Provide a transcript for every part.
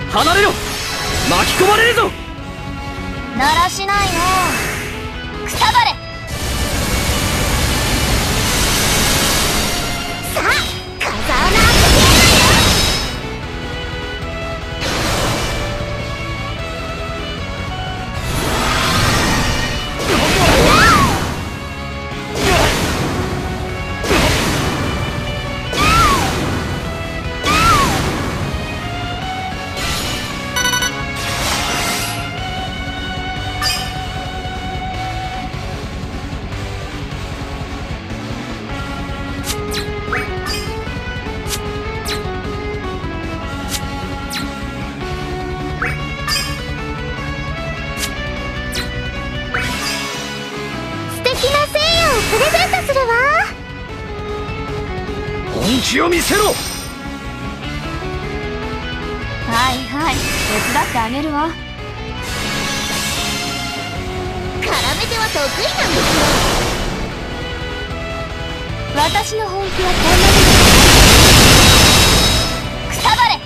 離れろ。巻き込まれるぞ。 鳴らしないの。くたばれ。さあ風穴開けてやるわよ。プレゼントするわ。 本気を見せろ。 はいはい、手伝ってあげるわ。絡めては得意なんですよ。私の本気はこんなにくたばれ。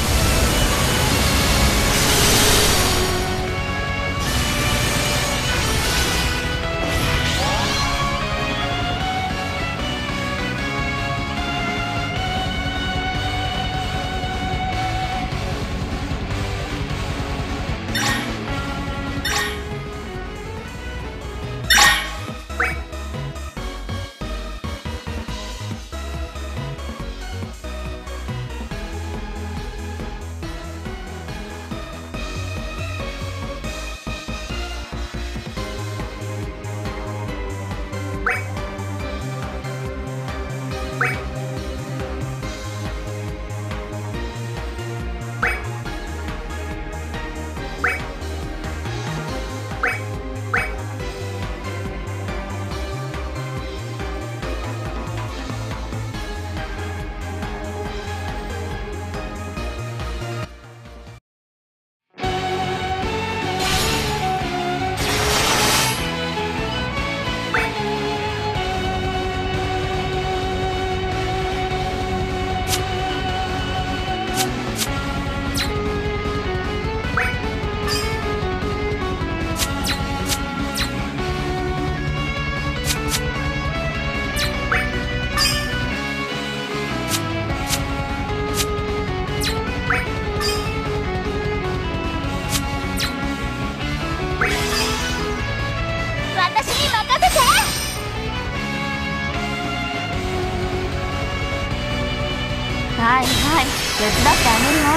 はいはい、手伝ってあげるわ。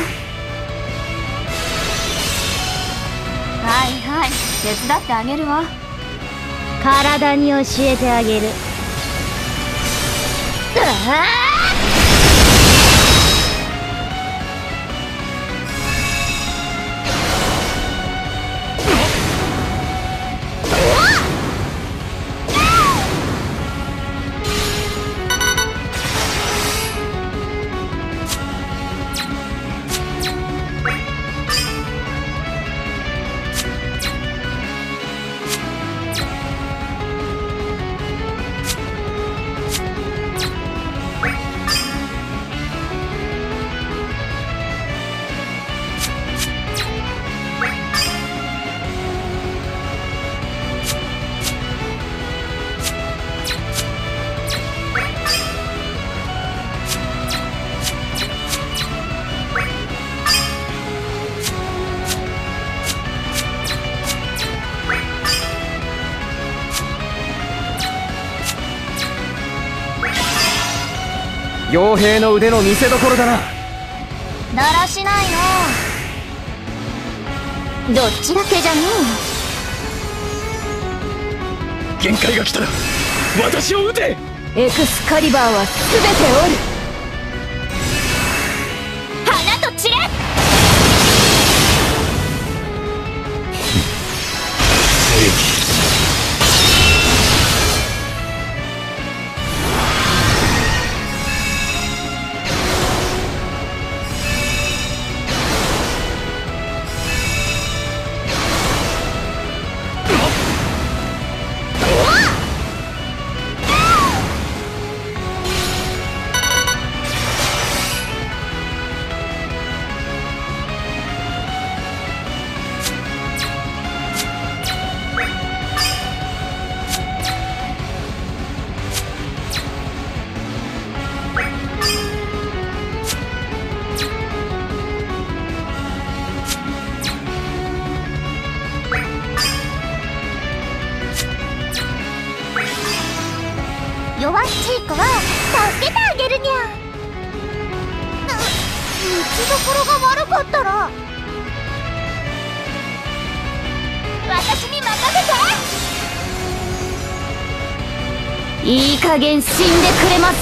はいはい、手伝ってあげるわ。 体に教えてあげる。 傭兵の腕の見せ所だな。 だらしないの。どっちだけじゃねえ。限界が来たら私を撃て。 エクスカリバーは全ておる。 花と散れ。 正義。 弱っちい子は助けてあげるにゃ。打ちどころが悪かったら私に任せて。 いい加減死んでくれます。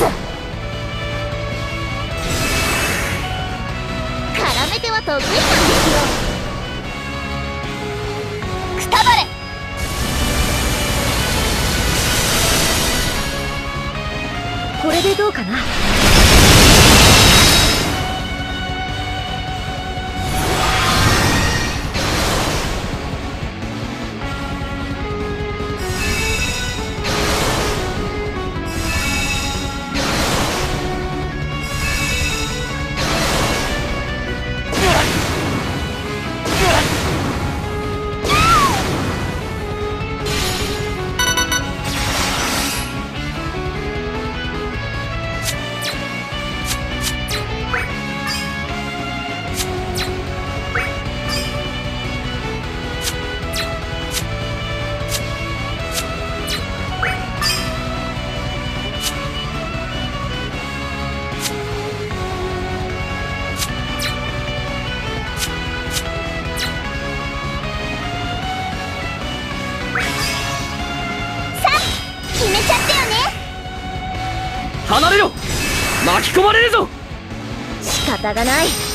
絡めては得意なんですよ。くたばれ。 これでどうかな。 離れろ。巻き込まれるぞ。 仕方がない。